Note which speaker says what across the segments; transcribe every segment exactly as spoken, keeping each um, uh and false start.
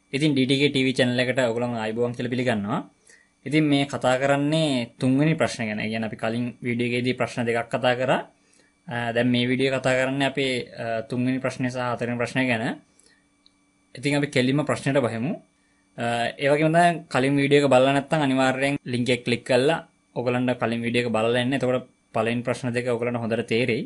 Speaker 1: ඉතින් D T K T V channel එකට ඔයගොල්ලෝ ආයිබෝවන් කියලා පිළිගන්නවා. ඉතින් මේ කතා කරන්නේ තුන්වෙනි ප්‍රශ්න ගැන. ඒ කියන්නේ අපි කලින් වීඩියෝ එකේදී ප්‍රශ්න දෙකක් කතා කරා. දැන් මේ වීඩියෝ කතා කරන්නේ අපේ තුන්වෙනි ප්‍රශ්නේ සහ හතරවෙනි ප්‍රශ්නේ ගැන. ඉතින් අපි කෙලින්ම ප්‍රශ්නෙට බහිමු. ඒ වගේම තමයි කලින් වීඩියෝ එක බලලා නැත්නම් අනිවාර්යෙන් link එක click කරලා ඔයගලන්ට කලින් වීඩියෝ එක බලලා ඉන්න. එතකොට පළවෙනි ප්‍රශ්න දෙක ඔයගලන්ට හොඳට තේරෙයි.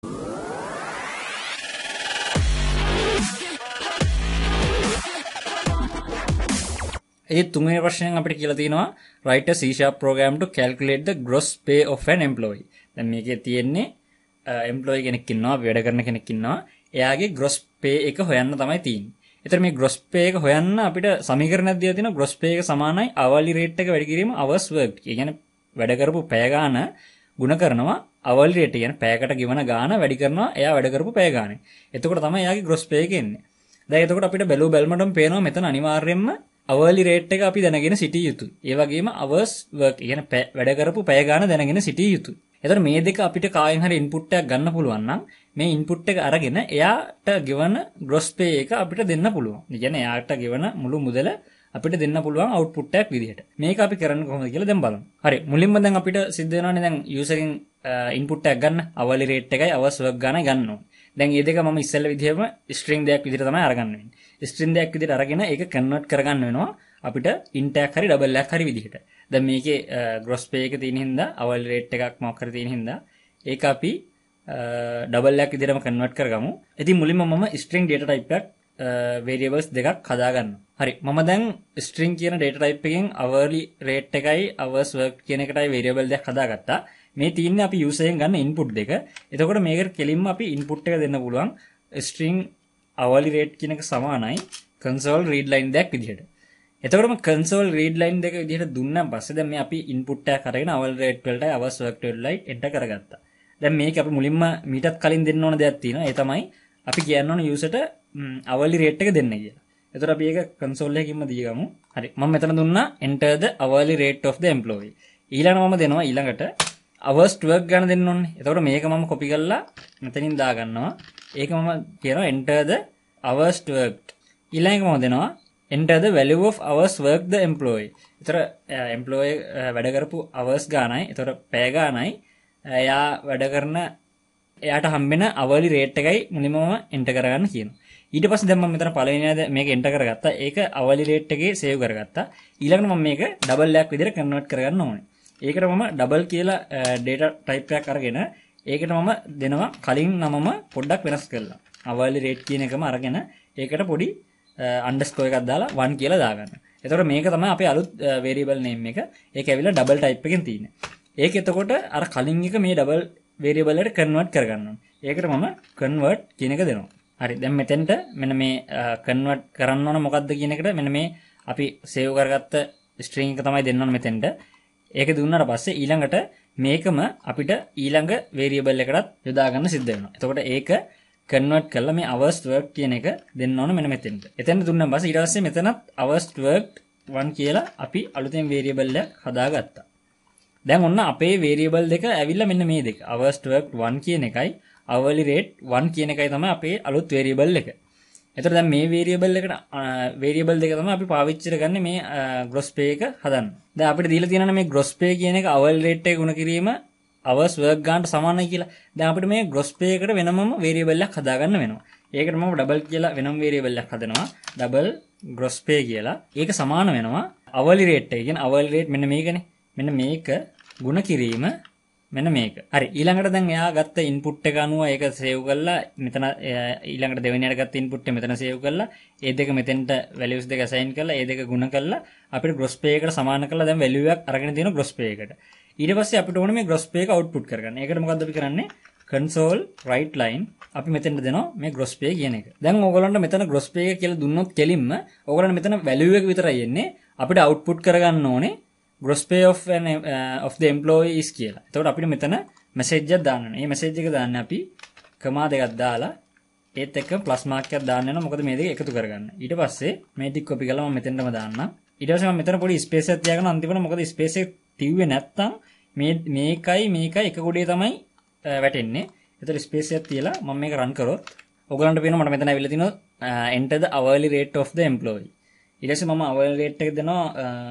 Speaker 1: ඒ තුන්වෙනි ප්‍රශ්නයෙන් අපිට කියලා තියෙනවා write a C sharp program to calculate the gross pay of an employee. දැන් මේකේ තියෙන්නේ employee කෙනෙක් ඉන්නවා, වැඩ කරන කෙනෙක් ඉන්නවා. එයාගේ gross pay එක හොයන්න තමයි තියෙන්නේ. ඒතර මේ gross pay එක හොයන්න අපිට සමීකරණයක් දීලා තියෙනවා. gross pay එක සමානයි hourly rate එක වැඩි කිරීම hours worked. ඒ කියන්නේ වැඩ කරපු පැය ගාන ගුණ කරනවා hourly rate. කියන්නේ පැයකට ගෙවන ගාන වැඩි කරනවා එයා වැඩ කරපු පැය ගානේ. එතකොට තමයි එයාගේ gross pay එක එන්නේ. දැන් එතකොට අපිට බැලුව බැලමටම පේනවා මෙතන අනිවාර්යයෙන්ම hourly rate එක අපි දැනගෙන සිටිය යුතුයි. ඒ වගේම hours work කියන්නේ වැඩ කරපු පැය ගාන දැනගෙන සිටිය යුතුයි. එතකොට මේ දෙක අපිට කායෙන් හරි input එකක් ගන්න පුළුවන් නම් මේ input එක අරගෙන එයාට ගෙවන gross pay එක අපිට දෙන්න පුළුවන්. ඒ කියන්නේ එයාට ගෙවන මුළු මුදල අපිට දෙන්න පුළුවන් output එකක් විදිහට. මේක අපි කරන්නේ කොහොමද කියලා දැන් බලමු. හරි. මුලින්ම දැන් අපිට සිද්ධ වෙනවානේ දැන් user එකෙන් input එකක් ගන්න hourly rate එකයි hours work ගානයි ගන්න ඕනේ. දැන් මේ දෙක මම ඉස්සෙල්ලා විදිහම string දෙයක් විදිහට තමයි අරගන්න වෙන්නේ. string දෙයක් විදිහට අරගෙන ඒක convert කරගන්න වෙනවා අපිට int එකක් හරි double එකක් හරි විදිහට. දැන් මේකේ gross pay එක තියෙන හින්දා hourly rate එකක් මොකක් හරි තියෙන හින්දා ඒක අපි double එකක් විදිහටම convert කරගමු. ඉතින් මුලින්ම මම string data type එකක් variables දෙකක් හදා ගන්නවා. හරි. මම දැන් string කියන data type එකෙන් hourly rate එකයි hours work කියන එකටයි variable දෙකක් හදාගත්තා. මේ තියෙන්නේ අපි user එකෙන් ගන්න input දෙක. එතකොට මේකට කෙලින්ම අපි input එක දෙන්න පුළුවන් string hourly rate කියන එක සමානයි console read line දෙකක් විදිහට. එතකොටම console read line දෙක විදිහට දුන්නාන් පස්සේ දැන් මේ අපි input එකක් අරගෙන hourly rate වලටයි hours work වලටයි enter කරගත්තා. දැන් මේක අපි මුලින්ම මීටත් කලින් දෙන්න ඕන දෙයක් තියෙනවා. ඒ තමයි අපි කියන්න ඕන user ට hourly rate එක දෙන්න කියලා. එතකොට අපි ඒක console එකකින්ම දීගමු. හරි. මම මෙතන දුන්නා enter the hourly rate of the employee. ඊළඟට මම දෙනවා ඊළඟට hours work ගන්න දෙන්න ඕනේ. එතකොට මේක මම copy කරලා මෙතනින් දා ගන්නවා. ඒක මම කියනවා enter the hours worked. ඊළඟට මම දෙනවා enter the value of hours worked the employee. ඒතර employee වැඩ කරපු hours ගානයි. ඒතර පැය ගානයි. එයා වැඩ කරන එයාට හම්බෙන hourly rate එකයි මුලින්ම මම enter කරගන්න කියනවා. ඊට පස්සේ දැන් මම මෙතන පළවෙනියද මේක enter කරගත්තා. ඒක hourly rate එකේ save කරගත්තා. ඊළඟට මම මේක double එකක් විදිහට convert කරගන්න ඕනේ. ඒකට මම double කියලා data type එකක් අරගෙන ඒකට මම දෙනවා කලින් නමම පොඩ්ඩක් වෙනස් කරලා. hourly rate කියන එකම අරගෙන ඒකට පොඩි underscore එකක් දාලා one කියලා දාගන්න. එතකොට මේක තමයි අපේ අලුත් variable name එක. ඒක ඇවිල්ලා double type එකෙන් තියෙන්නේ. ඒක එතකොට අර කලින් එක මේ double variable එකට convert කරගන්න ඕනේ. ඒකට මම convert කියන එක දෙනවා. හරි. දැන් මෙතෙන්ට මෙන්න මේ convert කරන්න ඕන මොකද්ද කියන එකට මෙන්න මේ අපි save කරගත්ත string එක තමයි දෙන්න ඕන මෙතෙන්ට. ඒක දුන්නාට පස්සේ ඊළඟට මේකම අපිට ඊළඟ variable එකටත් යොදා ගන්න සිද්ධ වෙනවා. එතකොට ඒක convert කරලා මේ hours worked කියන එක දෙන්න ඕන මෙන්න මෙතෙන්ට. එතෙන්ට දුන්නාන් පස්සේ ඊට පස්සේ මෙතනත් hours worked one කියලා අපි අලුතෙන් variable එකක් හදාගත්තා. දැන් ඔන්න අපේ variable දෙක ඇවිල්ලා මෙන්න මේ දෙක. hours worked one කියන එකයි hourly rate one කියන එකයි තමයි අපේ අලුත් variable එක. එතකොට දැන් මේ variable එකට variable දෙක තමයි අපි පාවිච්චි කරගන්නේ මේ gross pay එක හදන්න. දැන් අපිට දීලා තියෙනවා මේ gross pay කියන එක hourly rate එක ගුණ කිරීම hours work ගන්නට සමානයි කියලා. දැන් අපිට මේ gross pay එකට වෙනමම variable එකක් හදාගන්න වෙනවා. ඒකට මම double කියලා වෙනම variable එකක් හදනවා. double gross pay කියලා. ඒක සමාන වෙනවා hourly rate එක. කියන්නේ hourly rate මෙන්න මේකනේ. මෙන්න මේක ගුණ කිරීම මෙන්න මේක. හරි. ඊළඟට දැන් එයා ගත්ත input එක අනුව ඒක save කරලා මෙතන ඊළඟට දෙවෙනියට ගත්ත input එක මෙතන save කරලා ඒ දෙක මෙතෙන්ට values දෙක assign කරලා ඒ දෙක ගුණ කරලා අපිට gross pay එකට සමාන කරලා දැන් value එකක් අරගෙන තියෙනවා gross pay එකට. ඊට පස්සේ අපිට ඕනේ මේ gross pay එක output කරගන්න. ඒකට මොකද්ද අපි කරන්නේ? console write line අපි මෙතෙන්ට දෙනවා මේ gross pay කියන එක. දැන් ඕගොල්ලන්ට මෙතන gross pay එක කියලා දුන්නොත් කෙලින්ම ඕගොල්ලන්ට මෙතන value එක විතරයි එන්නේ. අපිට output කරගන්න ඕනේ gross pay of an uh, of the employee is කියලා. එතකොට අපිට මෙතන message එකක් දාන්න ඕනේ. මේ message එක දාන්නේ අපි කමා දෙකක් දාලා ඒත් එක්ක plus mark එකක් දාන්න වෙනවා. මොකද මේ දෙක එකතු කරගන්න. ඊට පස්සේ මේ ටික copy කරලා මම මෙතෙන්ටම දාන්නම්. ඊට පස්සේ මම මෙතන පොඩි space එකක් තියාගෙන අන්තිමට මොකද space එක තියුවේ නැත්තම් මේ මේකයි මේකයි එක කොටේ තමයි වැටෙන්නේ. එතකොට space එකක් තියලා මම මේක run කරොත් ඔයගලන්ට පේනවා මට මෙතන ඇවිල්ලා තිනවා enter the hourly rate of the employee. ඊට පස්සේ මම hour rate එක දෙනවා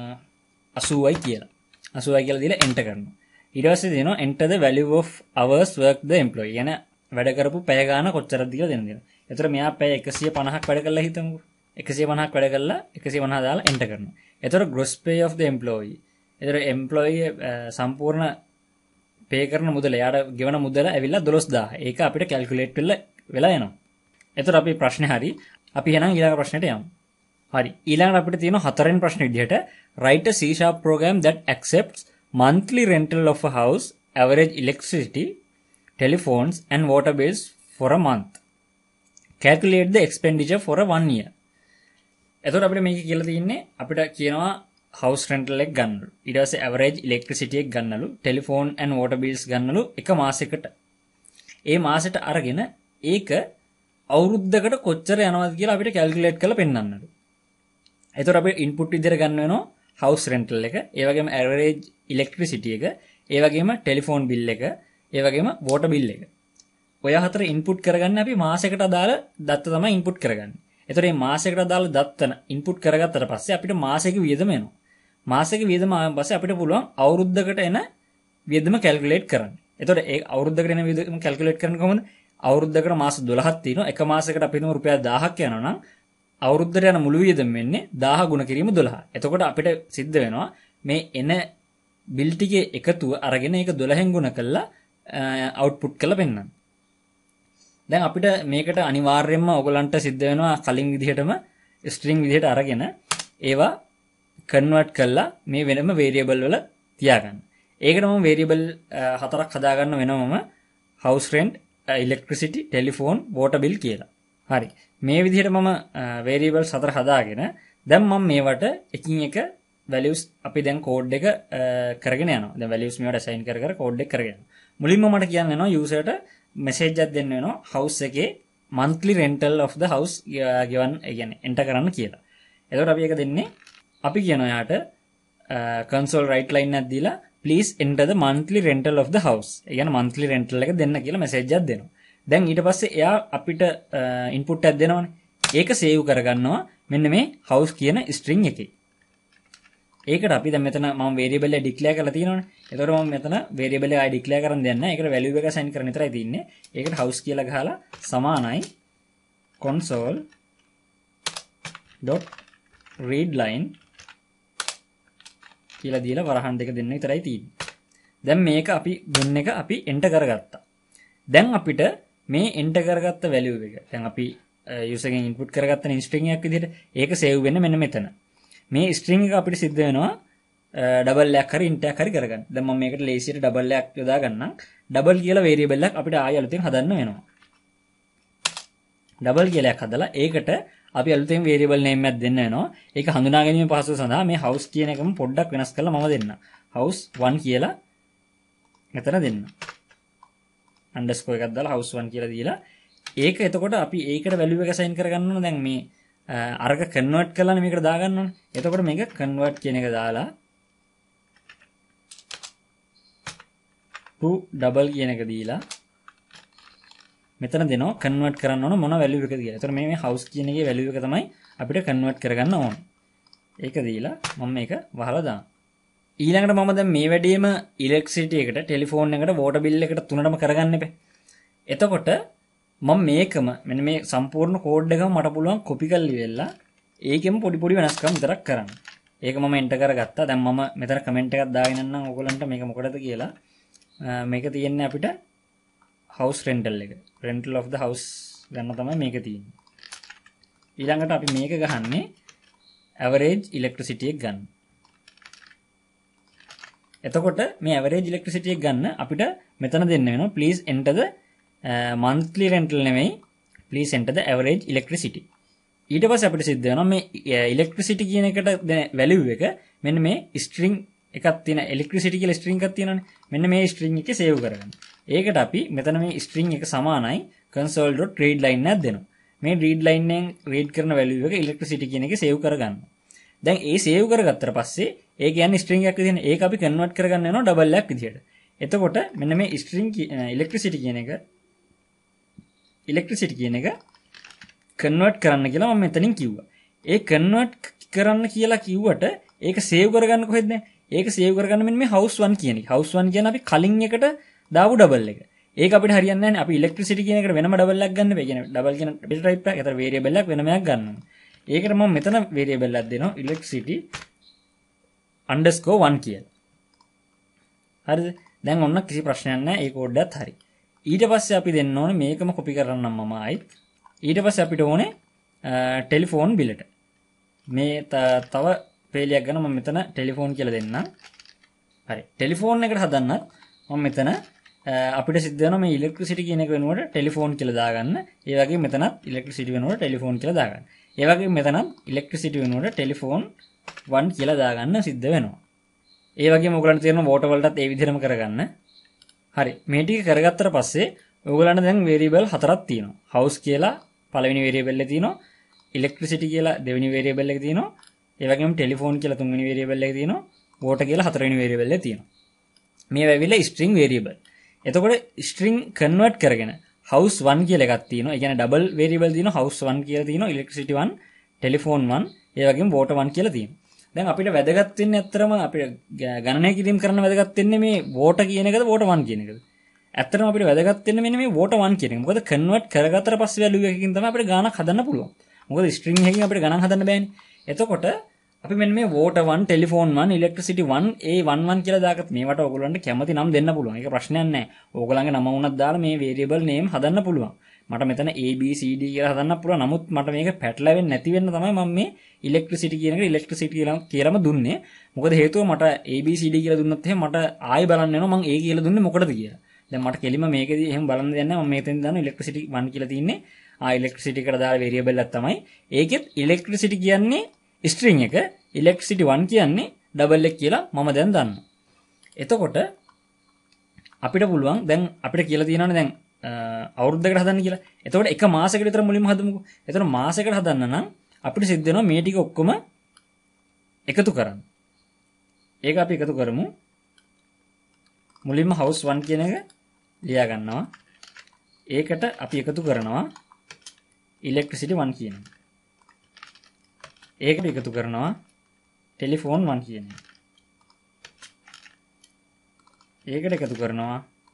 Speaker 1: අසූවයි කියලා. අසූවයි කියලා දීලා enter කරනවා. ඊට පස්සේ දෙනවා enter the value of hours worked the employee. යන වැඩ කරපු පැය ගාන කොච්චරද කියලා දෙන්න දෙනවා. ඒතර මෙයා පැය එකසිය පනහක් වැඩ කළා හිතමුකෝ. එකසිය පනහක් වැඩ කළා එකසිය පනහ දාලා enter කරනවා. ඒතර gross pay of the employee. ඒතර employee සම්පූර්ණ pay කරන මුදල යාට ගෙවන මුදල ඇවිල්ලා දොළොස් දාහ. ඒක අපිට calculate වෙලා වෙලා එනවා. ඒතර අපි ප්‍රශ්නේ හරි. අපි එහෙනම් ඊළඟ ප්‍රශ්නෙට යමු. හරි. ඊළඟට අපිට තියෙන හතරවෙනි ප්‍රශ්නේ විදිහට write a C sharp program that accepts monthly rental of a house, average electricity, telephones and water bills for a month. Calculate the expenditure for a one year. එතකොට අපිට මේක කියලා තියෙන්නේ අපිට කියනවා house rental එක ගන්නලු. ඊට පස්සේ average electricity එක ගන්නලු, telephone and water bills ගන්නලු එක මාසයකට. ඒ මාසෙට අරගෙන ඒක අවුරුද්දකට කොච්චර යනවද කියලා අපිට calculate කරලා පෙන්නන්නලු. එතකොට අපි input විදිහට ගන්න වෙනවා house rental එක, ඒ වගේම average electricity එක, ඒ වගේම telephone bill එක, ඒ වගේම water bill එක. ඔය හතර input කරගන්න අපි මාසයකට අදාළ දත්ත තමයි input කරගන්නේ. එතකොට මේ මාසයකට අදාළ දත්ත input කරගත්තට පස්සේ අපිට මාසික වියදම එනවා. මාසික වියදම ආවන් පස්සේ අපිට පුළුවන් අවුරුද්දකට එන වියදම calculate කරන්න. එතකොට ඒ අවුරුද්දකට එන වියදම calculate කරන්න කොහොමද? අවුරුද්දකට මාස දොළහක් තියෙනවා. එක මාසයකට අපි හිතමු රුපියල් දහයක් යනවා නම් අවුරුද්දට යන මුළු වියදම වෙන්නේ දහය ගුණ කිරීම දොළහ. එතකොට අපිට සිද්ධ වෙනවා මේ එන බිල් ටිකේ එකතුව අරගෙන ඒක දොළහෙන් ගුණ කරලා output කරලා පෙන්නන්න. දැන් අපිට මේකට අනිවාර්යයෙන්ම ඔයගලන්ට සිද්ධ වෙනවා කලින් විදිහටම string විදිහට අරගෙන ඒවා convert කරලා මේ වෙනම variable වල තියාගන්න. ඒකට මම variable හතරක් හදාගන්න වෙනවම house rent, electricity, telephone, water bill කියලා. හරි. මේ විදිහට මම variables හතර හදාගෙන දැන් මම මේවට එකින් එක values අපි දැන් code එක කරගෙන යනවා. දැන් values මේවට assign කර කර code එක කරගෙන යනවා. මුලින්ම මට කියන්න වෙනවා userට message එකක් දෙන්න වෙනවා house එකේ monthly rental of the house given ඒ කියන්නේ enter කරන්න කියලා. එතකොට අපි ඒක දෙන්නේ අපි කියනවා යාට console write line එකක් දීලා please enter the monthly rental of the house. ඒ කියන්නේ monthly rental එක දෙන්න කියලා message එකක් දෙනවා. දැන් ඊට පස්සේ එයා අපිට input එකක් දෙනවනේ. ඒක save කරගන්නවා මෙන්න මේ house කියන string එකේ. ඒකට අපි දැන් මෙතන මම variable එක declare කරලා තියෙනවනේ. ඒතකොට මම මෙතන variable එක ආයි declare කරන්න දෙන්නේ නැහැ. ඒකට value එක assign කරන්න විතරයි තියෙන්නේ. ඒකට house කියලා ගහලා සමානයි console dot read line කියලා දීලා වරහන් දෙක දෙන්න විතරයි තියෙන්නේ. දැන් මේක අපි දුන්න එක අපි enter කරගත්තා. දැන් අපිට මේ enter කරගත්ත value එක දැන් අපි user ගෙන් input කරගත්ත string එකක් විදිහට ඒක save වෙන්නේ මෙන්න මෙතන. මේ string එක අපිට සිද්ධ වෙනවා double එකක් හරි int එකක් හරි කරගන්න. දැන් මම මේකට lazy ට double එකක් යොදා ගන්නම්. double කියලා variable එකක් අපිට ආයෙ අලුතෙන් හදන්න වෙනවා. double කියලා එකක් හදලා ඒකට අපි අලුතෙන් variable name එකක් දෙන්න වෙනවා. ඒක හඳුනා ගැනීම පහසුව සඳහා මේ house කියන එකම පොඩ්ඩක් වෙනස් කරලා මම දෙන්නම්. house one කියලා මෙතන දෙන්න. underscore එකක් දාලා house one කියලා දීලා ඒක එතකොට අපි ඒකට value එක assign කරගන්න ඕන. දැන් මේ අරක convert කරලානේ මේකට දාගන්න ඕනේ. එතකොට මේක convert කියන එක දාලා to double කියන එක දීලා මෙතන දෙනවා convert කරන්න ඕන මොන value එකද කියලා. එතකොට මේ මේ house කියන එකේ value එක තමයි අපිට convert කරගන්න ඕනේ. ඒක දීලා මම මේක වහලා දානවා. ඊළඟට මම දැන් මේ වැඩේම electricity එකට, telephone එකට, water bill එකට තුනටම කරගන්න එපේ. එතකොට මම මේකම මෙන්න මේ සම්පූර්ණ කෝඩ් එකම මට පුළුවන් කොපි කරලා ඉවෙලා ඒකෙම පොඩි පොඩි වෙනස්කම් විතරක් කරන්න. ඒක මම එන්ටර් කරගත්තා. දැන් මම මෙතන කමෙන්ට් එකක් දාගෙන ඉන්නම් ඔයගොල්ලන්ට මේක මොකටද කියලා. මේක තියෙන්නේ අපිට house rental එක. rental of the house ගන්න තමයි මේක තියෙන්නේ. ඊළඟට අපි මේක ගහන්නේ average electricity එක ගන්න. එතකොට මේ average electricity එක ගන්න අපිට මෙතන දෙන්න වෙනවා please enter the Uh, monthly rental නෙමෙයි please enter the average electricity. ඊට පස්සේ අපිට සිද්ධ වෙනවා මේ electricity කියන එකට දෙන value එක මෙන්න මේ string එකක් තියෙන electricity කියලා string එකක් තියෙනවානේ. මෙන්න මේ string එකේ save කරගන්න. ඒකට අපි මෙතන මේ string එක සමානයි console.readline එකක් දෙනවා. මේ read line එකෙන් read කරන value එක electricity කියන එකේ save කරගන්න. දැන් ඒ save කරගත්තට පස්සේ ඒ කියන්නේ string එකක් විදිහට ඒක අපි convert කරගන්න වෙනවා double එකක් විදිහට. එතකොට මෙන්න මේ string electricity කියන එක electricity කියන එක convert කරන්න කියලා මම මෙතනින් කිව්වා. ඒ convert කරන්න කියලා කිව්වට ඒක සේව් කරගන්න කොහෙද නැහැ. ඒක සේව් කරගන්න මෙන්න මේ house one කියන එක. house one කියන අපි කලින් එකට දාපු ඩබල් එක. ඒක අපිට හරියන්නේ නැහැ නේ. අපි electricity කියන එකට වෙනම ඩබල් එකක් ගන්න බෑ. කියන්නේ ඩබල් කියන ඩබල් ටයිප් එකක්. ඒතර variable එකක් වෙනම එකක් ගන්න ඕනේ. ඒකට මම මෙතන variable එකක් දෙනවා electricity underscore one කියලා. හරිද? දැන් ඔන්න කිසි ප්‍රශ්නයක් නැහැ. ඒ කෝඩ් එකත් හරි. ඊට පස්සේ අපි දෙන්න ඕනේ මේකම කොපි කරන්නම් මම ආයිත්. ඊට පස්සේ අපිට ඕනේ ටෙලිෆෝන් බිලට. මේ තව පේලියක් ගන්න මම මෙතන ටෙලිෆෝන් කියලා දෙන්නම්. හරි. ටෙලිෆෝන් එකට හදන්නත් මම මෙතන අපිට සිද්ධ වෙනවා මේ ඉලෙක්ට්‍රිසිටි කියන එක වෙනුවට ටෙලිෆෝන් කියලා දාගන්න. ඒ වගේම මෙතනත් ඉලෙක්ට්‍රිසිටි වෙනුවට ටෙලිෆෝන් කියලා දාගන්න. ඒ වගේම මෙතනත් ඉලෙක්ට්‍රිසිටි වෙනුවට ටෙලිෆෝන් one කියලා දාගන්න සිද්ධ වෙනවා. ඒ වගේම ඔයගලන්ට තේරෙනවා වෝටර් වලටත් ඒ විදිහටම කරගන්න. හරි. මේ ටික කරගත්තට පස්සේ ඔයගලන්ට දැන් වේරියබල් හතරක් තියෙනවා. house කියලා පළවෙනි වේරියබල් එකේ තියෙනවා. electricity කියලා දෙවෙනි වේරියබල් එකේ තියෙනවා. ඒ වගේම ටෙලිෆෝන් කියලා තුන්වෙනි වේරියබල් එකේ තියෙනවා. water කියලා හතරවෙනි වේරියබල් එකේ තියෙනවා. මේ වැවිලා string variable. එතකොට string convert කරගෙන house one කියලා එකක් තියෙනවා. ඒ කියන්නේ double variable තියෙනවා. house one කියලා තියෙනවා. electricity one, telephone one, ඒ වගේම water one කියලා තියෙනවා. දැන් අපිට වැදගත් වෙන්නේ ඇත්තටම අපිට ගණනය කිරීම කරන්න වැදගත් වෙන්නේ මේ water කියන එකද water one කියන එකද? ඇත්තටම අපිට වැදගත් වෙන්නේ මෙන්න මේ water one කියන එක. මොකද convert කරගත්තට පස්සේ value එකකින් තමයි අපිට ගණනක් හදන්න පුළුවන්. මොකද string එකකින් අපිට ගණන් හදන්න බෑනේ. එතකොට අපි මෙන්න මේ water one, telephone one, electricity one, a one one කියලා දාගත්ත මේවට ඔයගොල්ලන්ට කැමති නම් දෙන්න පුළුවන්. ඒක ප්‍රශ්නයක් නැහැ. ඕගොල්ලන්ගේ නම වුණත් දාලා මේ variable name හදන්න පුළුවන්. මට මෙතන A B C D කියලා හදන්න පුළුවන්. නමුත් මට මේක පැටලෙන්නේ නැති වෙන්න තමයි මම මේ electricity කියන එක electricity කියලා කියලාම දුන්නේ. මොකද හේතුව මට A B C D කියලා දුන්නොත් එහෙනම් මට ආයෙ බලන්න වෙනවා මම A කියලා දුන්නේ මොකටද කියලා. දැන් මට කෙලිම මේකෙදි එහෙම බලන්න දෙයක් නැහැ. මම මෙතෙන් දාන electricity one කියලා තින්නේ. ආ electricity එකට දාලා variable එකක් තමයි. ඒකෙත් electricity කියන්නේ string එක, electricity one කියන්නේ double එක කියලා මම දැන් දන්නවා. එතකොට අපිට පුළුවන් දැන් අපිට කියලා තියෙනවානේ දැන් අවුරුද්දකට හදන්න කියලා. එතකොට එක මාසයකට විතර මුලින්ම හදමුකෝ. එතකොට මාසයකට හදන්න නම් අපිට සිද්ධ වෙනවා මේ ටික ඔක්කොම එකතු කරන්න. ඒක අපි එකතු කරමු. මුලින්ම house one කියන එක ලියා ගන්නවා. ඒකට අපි එකතු කරනවා electricity one කියන එක. ඒකට එකතු කරනවා telephone one කියන එක. ඒකට එකතු කරනවා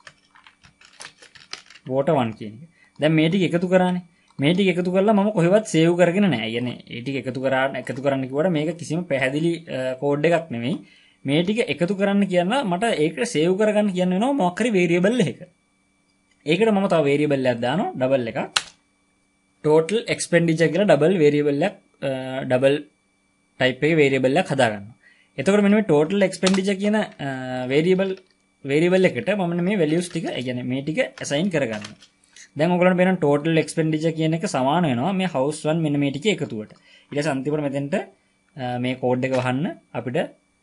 Speaker 1: water one කියන එක. දැන් මේ ටික එකතු කරානේ. මේ ටික එකතු කරලා මම කොහෙවත් සේව් කරගෙන නැහැ. يعني මේ ටික එකතු කරා එකතු කරන්න කිව්වට මේක කිසිම පැහැදිලි කෝඩ් එකක් නෙමෙයි. මේ ටික එකතු කරන්න කියන මට ඒකට සේව් කරගන්න කියන්න වෙනවා මොකක් හරි variable එකක. ඒකට මම තව variable එකක් දානවා double එකක්. total expenditure කියලා double variable එකක් double type එකේ variable එකක් හදා ගන්නවා. එතකොට මෙන්න මේ total expenditure කියන variable variable එකට මම මේ values ටික ඒ කියන්නේ මේ ටික assign කරගන්නවා. දැන් ඔයගොල්ලන්ට බලන්න total expenditure කියන එක සමාන වෙනවා මේ house one මෙන්න මේ ටිකේ එකතුවට. ඊට පස්සේ අන්තිමට මෙතෙන්ට මේ code එක වහන්න අපිට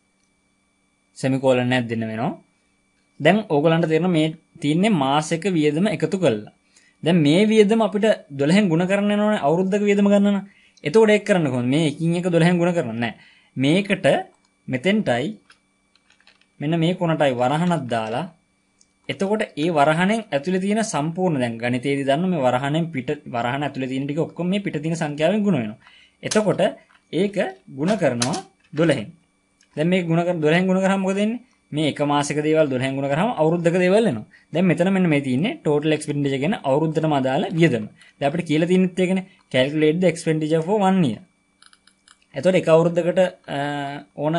Speaker 1: semicolon එකක් දෙන්න වෙනවා. දැන් ඕගොල්ලන්ට තේරෙනවා මේ තියෙන්නේ මාසයක වියදම එකතු කළා. දැන් මේ වියදම අපිට දොළහෙන් ගුණ කරන්න වෙනවනේ අවුරුද්දක වියදම ගන්න නම්. එතකොට ඒක කරන්න කොහොමද? මේ එකින් එක දොළහෙන් ගුණ කරන්න නැහැ. මේකට මෙතෙන්ටයි මෙන්න මේ කොනටයි වරහනක් දාලා එතකොට ඒ වරහනෙන් ඇතුලේ තියෙන සම්පූර්ණ දැන් ගණිතයේදී දන්න මේ වරහනෙන් පිට වරහන ඇතුලේ තියෙන ටික ඔක්කොම මේ පිට තියෙන සංඛ්‍යාවෙන් ගුණ වෙනවා. එතකොට ඒක ගුණ කරනවා දොළහෙන්. දැන් මේක ගුණ කර දොළහෙන් ගුණ කරාම මොකද වෙන්නේ? මේ එක මාසයක දේවල් දොළහෙන් ගුණ කරාම අවුරුද්දක දේවල් එනවා. දැන් මෙතන මෙන්න මේ තියෙන්නේ total expenditure කියන අවුරුද්දටම අදාළ වියදම. දැන් අපිට කියලා තියෙනෙත් ඒකනේ calculate the expenditure for one year. එතකොට එක අවුරුද්දකට ඕන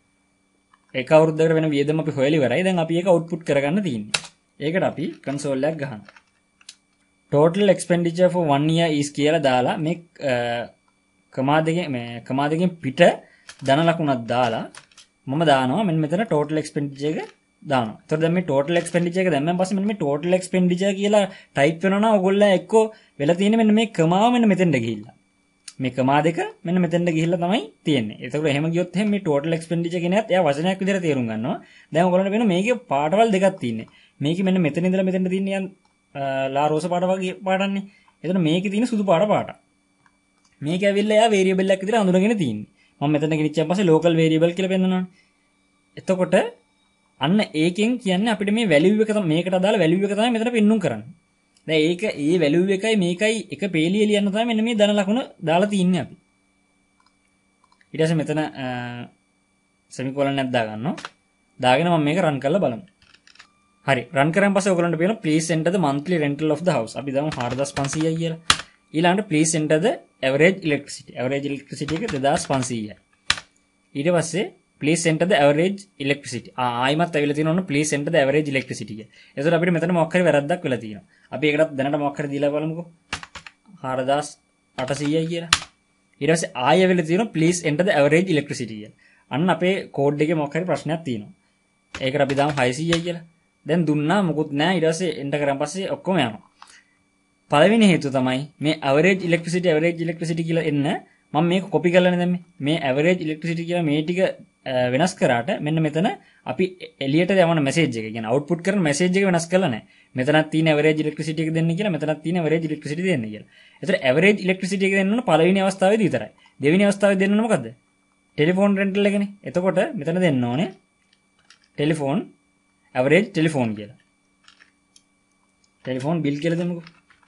Speaker 1: එක අවුරුද්දකට වෙන වියදම අපි හොයලා ඉවරයි. දැන් අපි ඒක output කරගන්න තියෙන්නේ. ඒකට අපි console එකක් ගහනවා. total expenditure for one year is කියලා දාලා මේ කමා දෙකෙන් මේ කමා දෙකෙන් පිට ධන ලකුණක් දාලා මම දානවා මෙන්න මෙතන total expenditure එක දානවා. එතකොට දැන් මේ total expenditure එක දැම්මන් පස්සේ මෙන්න මේ total expenditure කියලා type වෙනවා නම් ඔයගොල්ලෝ එක්කෝ වෙලා තියෙන්නේ මෙන්න මේ කමාව මෙන්න මෙතෙන්ට ගිහිල්ලා. මේ කමා දෙක මෙන්න මෙතෙන්ට ගිහිල්ලා තමයි තියෙන්නේ. එතකොට එහෙම ගියොත් එහෙනම් මේ total expenditure කියන එකත් එයා වචනයක් විදිහට තේරුම් ගන්නවා. දැන් ඔයගොල්ලන්ට වෙන මේකේ පාටවල් දෙකක් තියෙන්නේ. මේකේ මෙන්න මෙතන ඉඳලා මෙතෙන්ට තියෙන යන් ලා රෝස පාට වගේ පාටන්නේ. එතකොට මේකේ තියෙන සුදු පාට පාට. මේක ඇවිල්ලා එයා variable එකක් විදිහට අඳුරගෙන තියෙන්නේ. මම මෙතන ගෙනිච්චාන් පස්සේ local variable කියලා පෙන්නනවා. එතකොට අන්න ඒකෙන් කියන්නේ අපිට මේ value එක තමයි මේකට අදාළ value එක තමයි මෙතන පෙන්නුම් කරන්නේ. දැන් ඒක ඒ value එකයි මේකයි එක පේලිය ලියන්න තමයි මෙන්න මේ ධන ලකුණ දාලා තින්නේ අපි. ඊට පස්සේ මෙතන semicolon එකක් දාගන්නවා. දාගෙන මම මේක run කරලා බලමු. හරි run කරාන් පස්සේ ඔයගලන්ට පේනවා please enter the monthly rental of the house. අපි දාමු four thousand five hundred කියලා. ඊළඟට please enter the average electricity. average electricity එක two thousand five hundred. ඊට පස්සේ please enter the average electricity. ආ ආයිමත් ඇවිල්ලා තියෙනවා ඔන්න please enter the average electricity කියලා. ඒතකොට අපිට මෙතන මොකක් හරි වැරද්දක් වෙලා තියෙනවා. අපි ඒකටත් දැනට මොකක් හරි දීලා බලමුකෝ. four thousand eight hundred කියලා. ඊට පස්සේ ආයෙ ඇවිල්ලා තියෙනවා please enter the average electricity කියලා. අන්න අපේ කෝඩ් එකේ මොකක් හරි ප්‍රශ්නයක් තියෙනවා. ඒකට අපි දාමු five hundred කියලා. දැන් දුන්නා මොකුත් නැහැ. ඊට පස්සේ enter කරන් පස්සේ ඔක්කොම යනවා. පළවෙනි හේතුව තමයි මේ average electricity average electricity කියලා එන්න මම මේක copy කරලානේ දැම්මේ. මේ average electricity කියලා මේ ටික වෙනස් කරාට මෙන්න මෙතන අපි එළියට යවන message එක කියන්නේ output කරන message එක වෙනස් කරලා නැහැ. මෙතනක් තියෙන average electricity එක දෙන්න කියලා මෙතනක් තියෙන average electricity දෙන්න කියලා. ඒතර average electricity එක දෙන්න ඕන පළවෙනි අවස්ථාවේදී විතරයි. දෙවෙනි අවස්ථාවේදී දෙන්න ඕන මොකද්ද? telephone rental එකනේ. එතකොට මෙතන දෙන්න ඕනේ telephone average telephone කියලා. telephone bill කියලා දෙමුකෝ.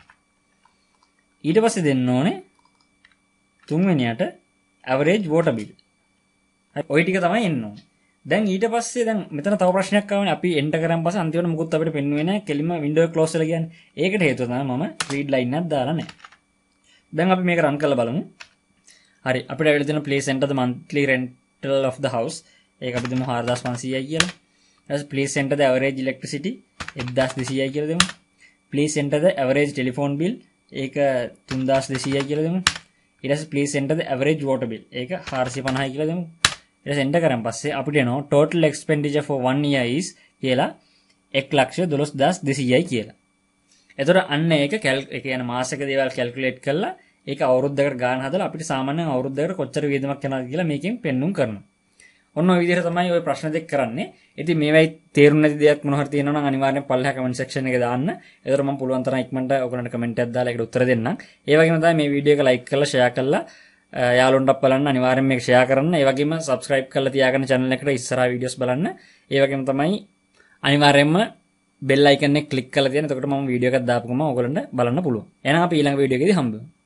Speaker 1: ඊට පස්සේ දෙන්න ඕනේ තුන්වෙනියට average water bill. හරි ඔය ටික තමයි එන්න ඕනේ. දැන් ඊට පස්සේ දැන් මෙතන තව ප්‍රශ්නයක් ආවනේ. අපි enter කරන් පස්සේ අන්තිමට මොකුත් අපිට පෙන්වුවේ නැහැ. කෙලින්ම window එක close වෙලා කියන්නේ. ඒකට හේතුව තමයි මම read line එකක් දාලා නැහැ. දැන් අපි මේක run කරලා බලමු. හරි අපිට ඇවිල්ලා තියෙන please enter the monthly rental of the house. ඒක අපි දෙමු four thousand five hundred කියලා. ඊට පස්සේ please enter the average electricity one thousand two hundred කියලා දෙමු. please enter the average telephone bill. ඒක three thousand two hundred කියලා දෙමු. ඊට පස්සේ please enter the average water bill. ඒක four hundred fifty කියලා දෙමු. ඊට පස්සේ enter කරන් පස්සේ අපිට එනවා total expenditure for one year is කියලා one lakh twelve thousand two hundred කියලා. එතකොට අන්න ඒක ඒ කියන්නේ මාසික දේවල් calculate කරලා ඒක අවුරුද්දකට ගාන හදලා අපිට සාමාන්‍යයෙන් අවුරුද්දකට කොච්චර වියදමක් යනවද කියලා මේකෙන් පෙන්눔 කරනවා. ඔන්න ඔය විදිහට තමයි ඔය ප්‍රශ්න දෙක කරන්නේ. ඉතින් මේවයි තේරුම් නැති දෙයක් මොන හරි තියෙනවා නම් අනිවාර්යෙන් පල්ලෙහා comment section එකේ දාන්න. ඒතර මම පුළුවන් තරම් ඉක්මනට ඔයගලන්ට comment එකක් දාලා ඒකට උත්තර දෙන්නම්. ඒ වගේම තමයි මේ වීඩියෝ එක like කරලා share කරලා යාළුවන්ටත් බලන්න අනිවාර්යෙන් මේක share කරන්න. ඒ වගේම subscribe කරලා තියාගන්න channel එකට ඉස්සරහා videos බලන්න. ඒ වගේම තමයි අනිවාර්යෙන්ම bell icon එක click කරලා තියන්න. එතකොට මම වීඩියෝ එකක් දාපු ගමන් ඔයගලන්ට බලන්න පුළුවන්. එහෙනම් අපි ඊළඟ වීඩියෝ එකේදී හම්බ වෙමු.